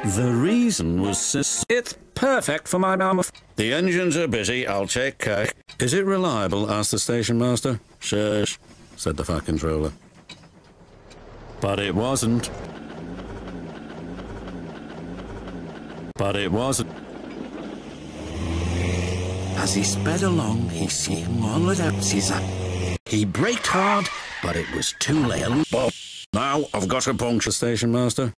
The reason was it's perfect for my mum. The engines are busy, I'll take care. Is it reliable? Asked the station master. Shush, said the fat controller. But it wasn't. But it wasn't. As he sped along, he seen all without Caesar. He braked hard, but it was too late. Well, now I've got a puncture. The station master.